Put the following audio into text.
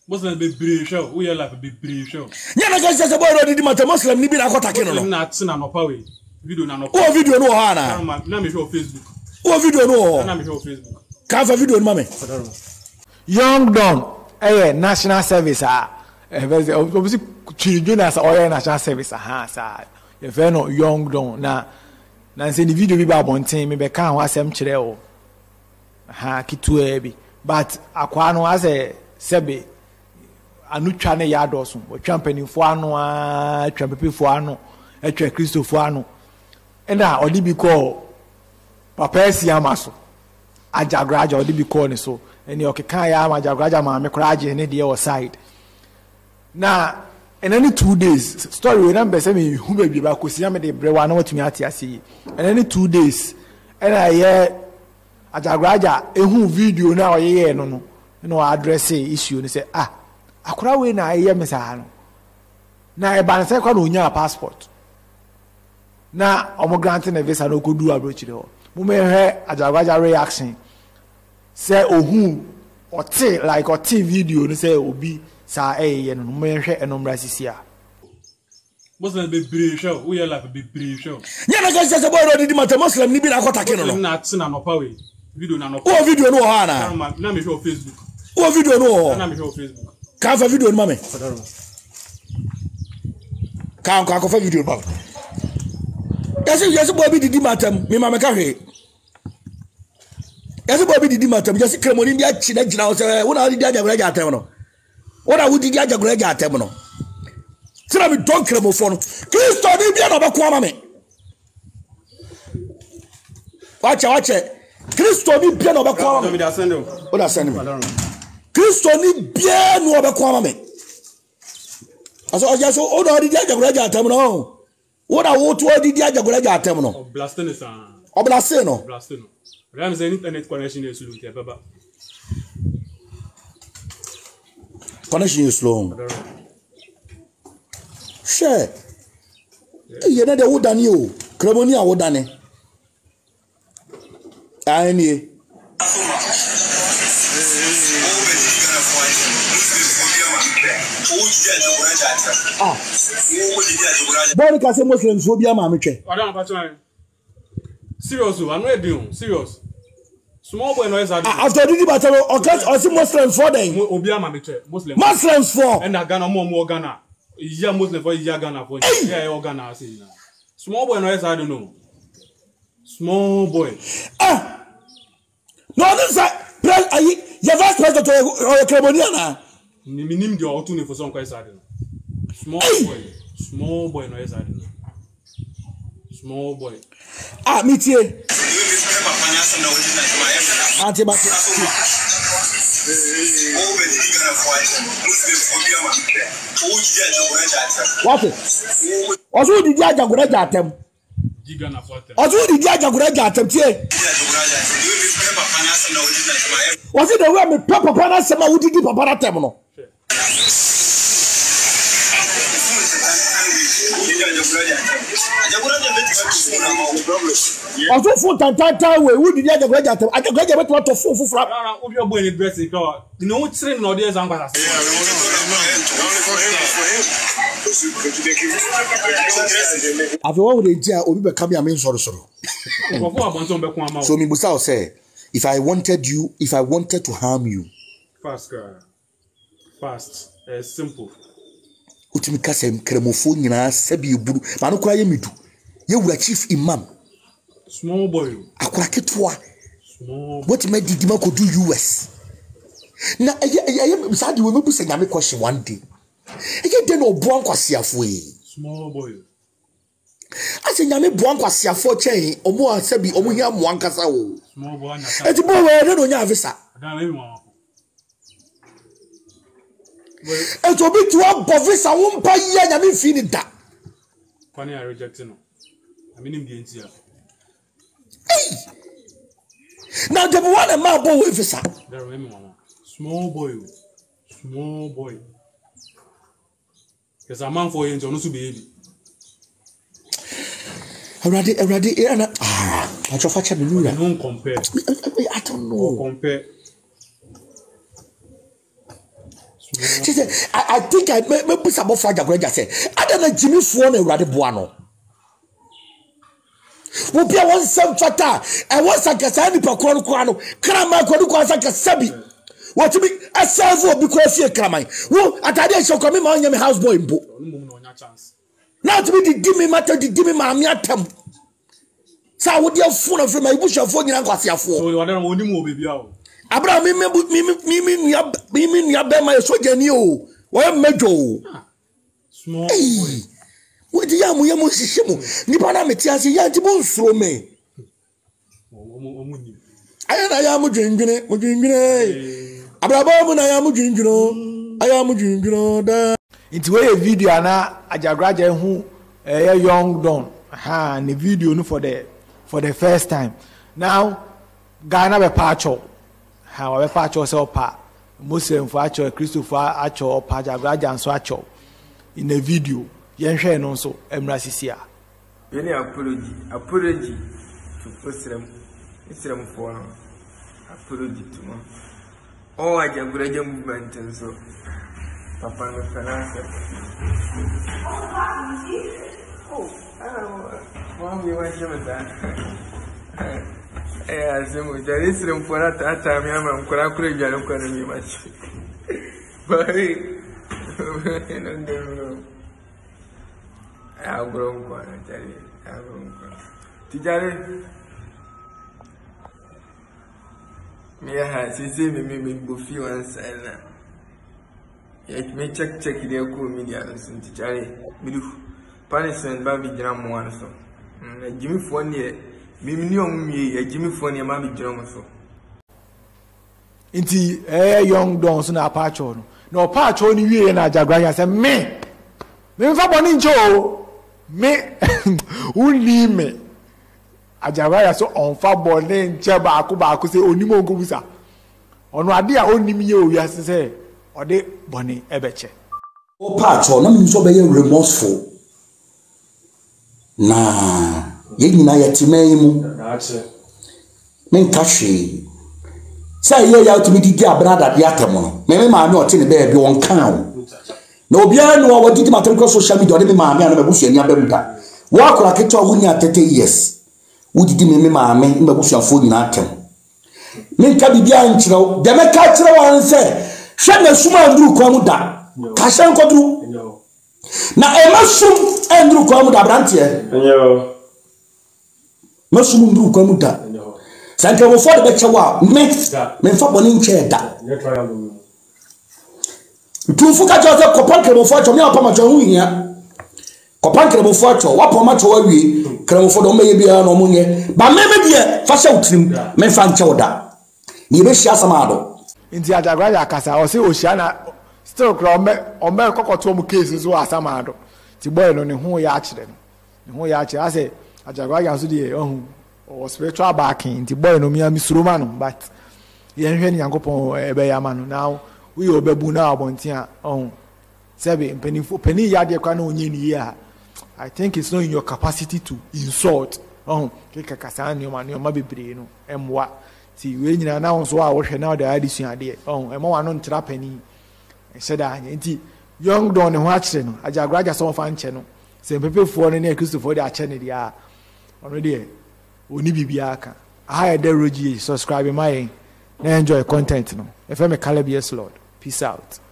Muslim be brave show. We are like be brave show. Nyana ka say boy already matter Muslim ni bi na kwata kino no. Na tina no pa we. Video na no. O video no ha na. Na me show Facebook. O video no. Na me show Facebook. Ka fa video no ma me. Young Don national service obviously children or national service sa you fair no Young Don na say the video bi ba bonten me be kan ho asem kire o kitu e bi but akwa no ase sebe anu twa ne ya doso o twa mpanimfo ano twa pepefo ano twa kristofo ano na odi bi call papa esi amaso Ajagurajah odi bi call ni so eni okeka ya Ajagurajah ma me kuraje ne de o side na in any 2 days story we number say me hu ba bi ba kosi ya me de brewa na watumi ate ase in any 2 days and I hear Ajagurajah ehu video na o ye no address issue ni say akura we na ye me sa no na e ban say kwa no nya passport na omo grant na visa no kodu abrochire ho mo me he Ajagurajah reaction say ohu oti like oti video ni say obi sa ye no mo me hwe enomra sisia Muslim be brave show. We are like be brave show. Nyana ka say boy already matter Muslim ni bi na kwata kino no. Na tina no pa we. Video na no. O video no ha na. Na me show Facebook. O video no. Na me show Facebook. Ka fa video no ma me. Ka fa video no ma. Yes boy bi didi matam me ma me ka hwe. Yes boy bi didi matam yes kremoni ndi achi na gina o say wona didi Ajagurajah atem no. Wona wo didi Ajagurajah atem no. Tira mi don kremo fo no. Kristo ni bia no be ko ama me. Wacha. Kristo ni bia no be ko ama me. O da send me. Kristo ni bia no be ko ama me. Aso oja so o do didi Ajagurajah atem no. Wona wo to didi Ajagurajah atem no. Blasting is Oblasting no. Blasting. Ram is internet connection is slow te baba. Connection is slow. Share. You know the wood than you. Cremonia wood than it. Any. Don't cast Muslims will be a mammy. Serious, I'm not doing serious. Small boy noise after the battle or see Muslims for them. Muslims for and I Ghana more Ghana. Yeah, Muslim for Ghana for yeah, Ghana. Small boy noise, I don't know. Small boy. No, this is your vice president or Cremoniana. Minim the opportunity for some quite sudden. Small boy noise, I don't know. Small boy. Métier. What? Also, did Ajagurajah atem? Also, did Ajagurajah atem? Was it the way me papa pana sema who did papa atem no? Also, for tantata we who did Ajagurajah atem? Ajagurajah bet what to full frap. Obi obo ni dress e ka. No train no dey zangba. After what would they do? Obi be come here me sorry. So me busa say, if I wanted to harm you, fast, simple. Utimi kasem kremofo nyina sabi eburu ma no kura ye medu ye wura chief imam small boy akura ketwa small what me did ma ko do US na ye sadi we mebu se nyame question one day ye dey no bo ankwasiafo small boy ase nyame bo ankwasiafo chen omo asabi omo hia mo ankasa wo small boy anya eti bo we no nya visa and to be to a bovisa won't pay ya me fini da. Funny I reject no. I mean him the entire. Now the one a man boy with visa. There mama. Small boy. There's a man for you no so baby. Already I try to me don't compare. I don't know. Compare. She said, I think I may put some of Ajagurajah say, I don't know Jimmy Phone and Radibuano. Will be a 1 some fata, and once I get any Paquano, Krama Quanuka Sabi. What to be a servo because you're Kramai. Well, at that shall come in my houseboy in book. Now to be the dimmy matter, the dimmy mammy. So would your phone of my bush of phone and Quasia for? So you are not only movie. Abraham, me, my soldier new. Where Mejo? Small. What the Yamu Nipana Metias, Yantibon throw me. I am drinking it. Abraham, I am drinking. I am drinking. It's where a video na Ajagurajah who a young don. Ha, the video for the first time. Now, Ghana be pacho. How we pacho so pa. Muslim for acho, Christopher acho, Ajagurajah and so acho. In the video, yen share no so emrasisia. Any apology to Muslim for apology to me. Oh, Ajagurajah movement and so. Papa no finance. Why we want to that? Eh, as we there is room for that time. I'm going to be much. But I've grown quite. I've grown quite. Tijari, me has since me go few and silent. Yet me check the cool media and Tijari. Punishment baby drum one so. Jimmy Fournier, me, Jimmy Fournier, mammy drum so. Inti young dons na pacho no pacho ni wie na Ajagurajah say me fa boni njo me uni me Ajagurajah so on fa boni nche ba ku say onimo nkobusa ono ade a onim ye owiase say ode boni ebeche o pacho na me so be remorseful na ye nyina yetimai mu men kashi say ye ya to me didi abrada de atem no me ma me o te ne be won kan o na obia no wo didi matter ko social media de me ma me na me busuani abamuda wo akora keto wo nya 30 years wo didi me ma me busuafo nyina atem me nka bibia nkyerɛw de me ka kyerɛw an se hwe na suma nduru kwa mu da ka hye nkoduru na emasum nduru kwa mu da brantie enyo masum nduru kwa mu da sanke wo for the bechewa me fa boni nche da tu fuka cho se kopan kremo fo cho me apama cho hu hia kopan kremo fo cho wa poma cho wa wi kremo fo do me bia no munye ba me die fa sha utrim me fa nche oda ni be hia samado inti Ajagurajah kasa o se o hia na still kro o me kokoto mu case so asamado ti boy no ne hu ya akire no ne hu ya akire ase Ajagurajah so die ohun or spiritual backing the boy no me suruma no but yen hwe ni yankopon ebe ya ma no now we obebu na abontia sebe peni ya de kwa na onye ni ya I think it's not in your capacity to insult keka kasa ni ma bebre no emwa ti we nyina na won so a wo hwe na da adi sua de ema wa no ntra pani sheda anya nti young don ne ho akire no Ajagurajah so fa nche no se pepefo no ne Christopher de ache ne dia ono de oni bibia aka ahaya de rogi subscribe my enjoy content no if me calabius lord peace out.